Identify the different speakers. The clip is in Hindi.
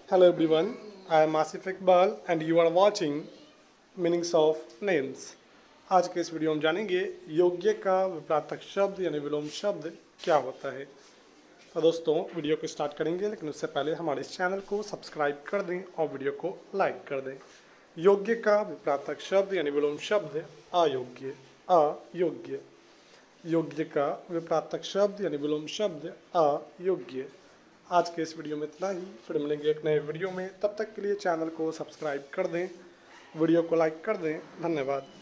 Speaker 1: Hello everyone, I am Asif Iqbal and you are watching Meanings of Names। आज के इस वीडियो में जानेंगे योग्य का विपरीतक शब्द यानी विलोम शब्द क्या होता है। तो दोस्तों वीडियो को स्टार्ट करेंगे, लेकिन उससे पहले हमारे इस चैनल को सब्सक्राइब कर दें और वीडियो को लाइक कर दें। योग्य का विपरीतक शब्द यानी विलोम शब्द अयोग्य। अयोग्य। योग्य का विपरीतक शब्द यानी विलोम शब्द अयोग्य। आज के इस वीडियो में इतना ही, फिर मिलेंगे एक नए वीडियो में। तब तक के लिए चैनल को सब्सक्राइब कर दें, वीडियो को लाइक कर दें। धन्यवाद।